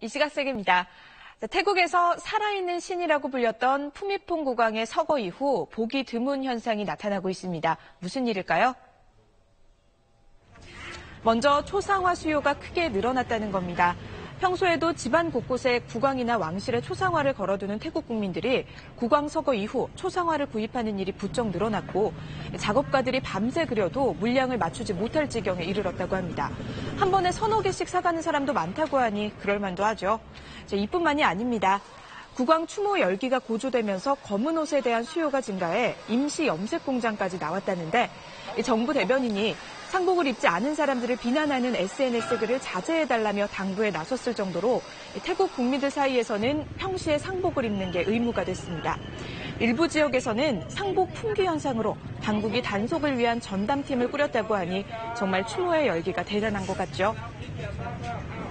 이 시각 세계입니다. 태국에서 살아있는 신이라고 불렸던 푸미퐁 국왕의 서거 이후 보기 드문 현상이 나타나고 있습니다. 무슨 일일까요? 먼저 초상화 수요가 크게 늘어났다는 겁니다. 평소에도 집안 곳곳에 국왕이나 왕실의 초상화를 걸어두는 태국 국민들이 국왕 서거 이후 초상화를 구입하는 일이 부쩍 늘어났고 작업가들이 밤새 그려도 물량을 맞추지 못할 지경에 이르렀다고 합니다. 한 번에 서너 개씩 사가는 사람도 많다고 하니 그럴만도 하죠. 이뿐만이 아닙니다. 국왕 추모 열기가 고조되면서 검은 옷에 대한 수요가 증가해 임시 염색 공장까지 나왔다는데 정부 대변인이 상복을 입지 않은 사람들을 비난하는 SNS 글을 자제해달라며 당부에 나섰을 정도로 태국 국민들 사이에서는 평시에 상복을 입는 게 의무가 됐습니다. 일부 지역에서는 상복 품귀 현상으로 당국이 단속을 위한 전담팀을 꾸렸다고 하니 정말 추모의 열기가 대단한 것 같죠.